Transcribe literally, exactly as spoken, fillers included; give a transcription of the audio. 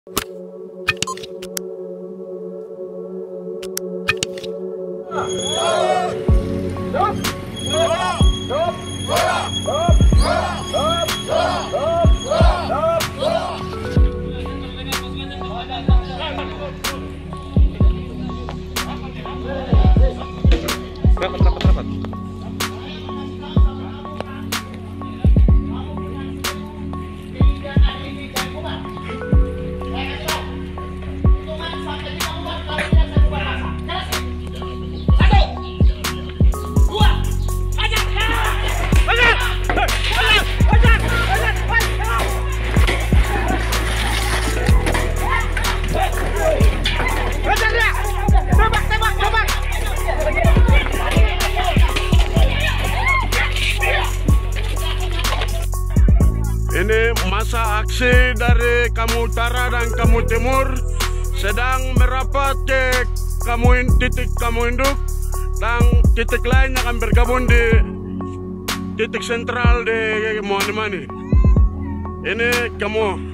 Rapat, rapat, rapat. Ini masa aksi dari Kamu Utara dan Kamu Timur sedang merapat ke Kamu titik Kamu Induk, dan titik lain akan bergabung di titik sentral di Moani-Mani. Ini Kamu